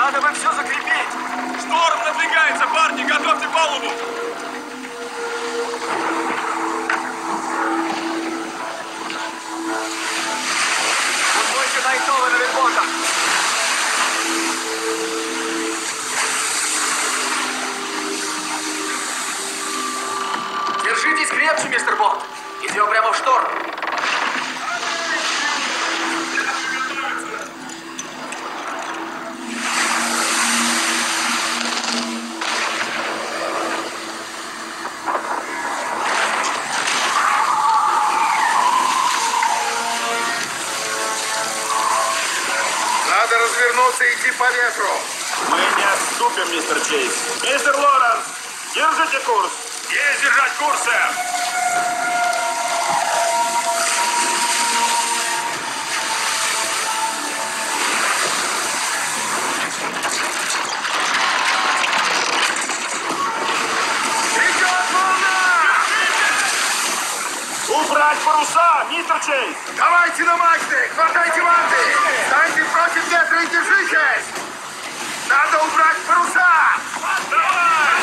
Надо бы все закрепить. Шторм надвигается, парни, готовьте палубу. Удвойте Найтовы на вельботах. Держитесь крепче, мистер Бонд. Идем прямо в шторм. Надо развернуться и идти по ветру. Мы не отступим, мистер Чейз. Мистер Лоренс, держите курс. Есть держать курс, сэр. Убрать паруса, мистер Чейз. Давайте на мачты, хватайте ванты. Станьте против ветра и держитесь. Надо убрать паруса. Давай!